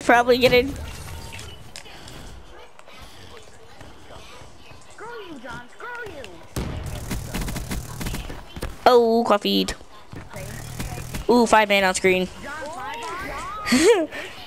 Probably getting. Screw you, John. Screw you. Oh, coffee. Ooh, 5 man on screen. John, 5 on?